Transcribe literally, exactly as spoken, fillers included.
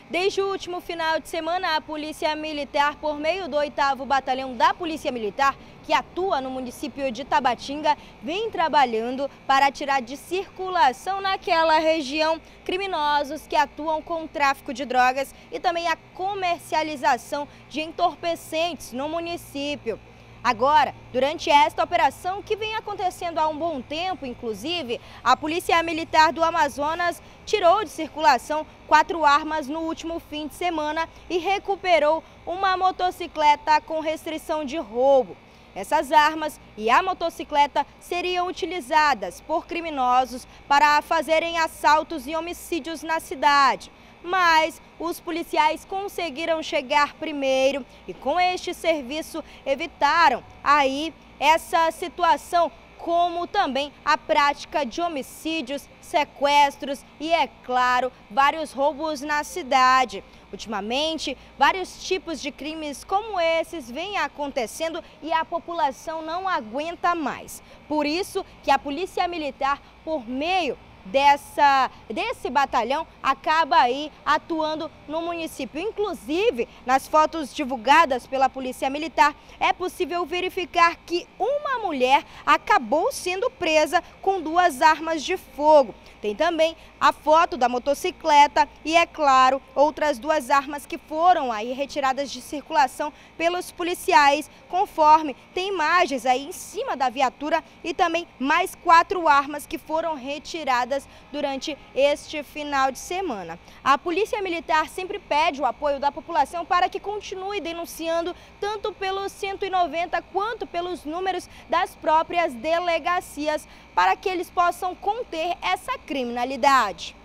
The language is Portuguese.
Desde o último final de semana, a Polícia Militar, por meio do oitavo Batalhão da Polícia Militar, que atua no município de Tabatinga, vem trabalhando para tirar de circulação naquela região criminosos que atuam com o tráfico de drogas e também a comercialização de entorpecentes no município. Agora, durante esta operação, que vem acontecendo há um bom tempo, inclusive, a Polícia Militar do Amazonas tirou de circulação quatro armas no último fim de semana e recuperou uma motocicleta com restrição de roubo. Essas armas e a motocicleta seriam utilizadas por criminosos para fazerem assaltos e homicídios na cidade. Mas os policiais conseguiram chegar primeiro e com este serviço evitaram aí essa situação, como também a prática de homicídios, sequestros e, é claro, vários roubos na cidade. Ultimamente, vários tipos de crimes como esses vêm acontecendo e a população não aguenta mais. Por isso que a Polícia Militar, por meio Dessa, desse batalhão, acaba aí atuando no município. Inclusive, nas fotos divulgadas pela Polícia Militar, é possível verificar que uma mulher acabou sendo presa com duas armas de fogo. Tem também a foto da motocicleta e, é claro, outras duas armas que foram aí retiradas de circulação pelos policiais, conforme tem imagens aí em cima da viatura, e também mais quatro armas que foram retiradas durante este final de semana. A Polícia Militar sempre pede o apoio da população para que continue denunciando tanto pelo cento e noventa quanto pelos números das próprias delegacias, para que eles possam conter essa criminalidade.